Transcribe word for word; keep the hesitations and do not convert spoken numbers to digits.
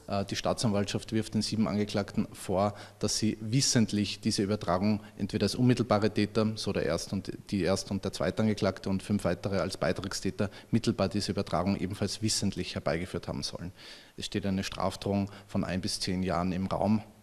Die Staatsanwaltschaft wirft den sieben Angeklagten vor, dass sie wissentlich diese Übertragung entweder als unmittelbare Täter, so der Erst- und die Erst- und der Zweite Angeklagte und fünf weitere als Beitragstäter, mittelbar diese Übertragung ebenfalls wissentlich herbeigeführt haben sollen. Es steht eine Strafdrohung von ein bis zehn Jahren im Raum.